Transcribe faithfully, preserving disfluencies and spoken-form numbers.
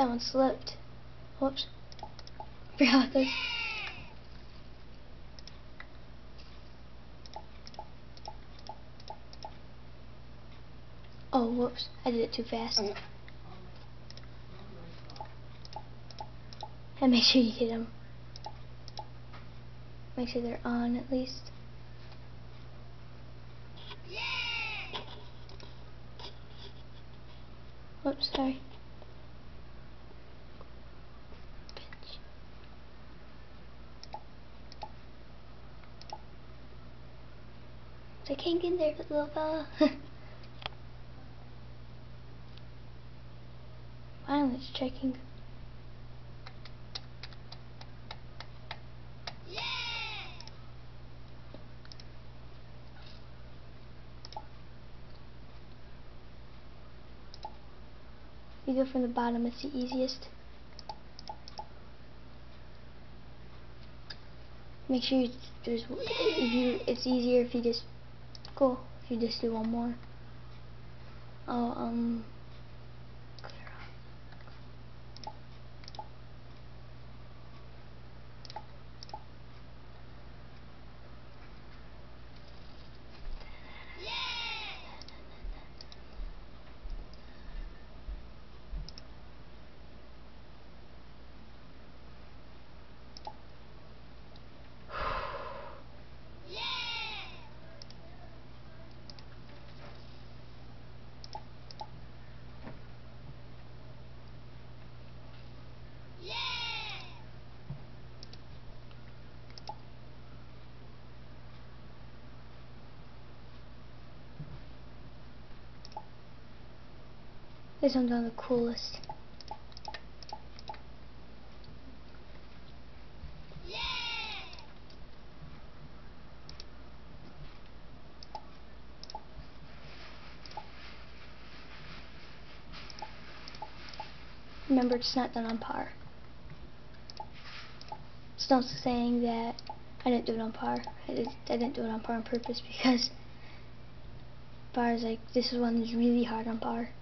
That one slipped. Whoops. Forgot about this. Oh, whoops. I did it too fast. And make sure you hit them. Make sure they're on at least. Whoops, sorry. I can't get in there, little fella. Finally, it's checking. You go from the bottom, it's the easiest. Make sure you, there's, if you, it's easier if you just go, if you just do one more. Oh, um, this one's one of the coolest. Remember, it's not done on par. It's not saying that I didn't do it on par. I, did, I didn't do it on par on purpose because par is like, this is one that's really hard on par.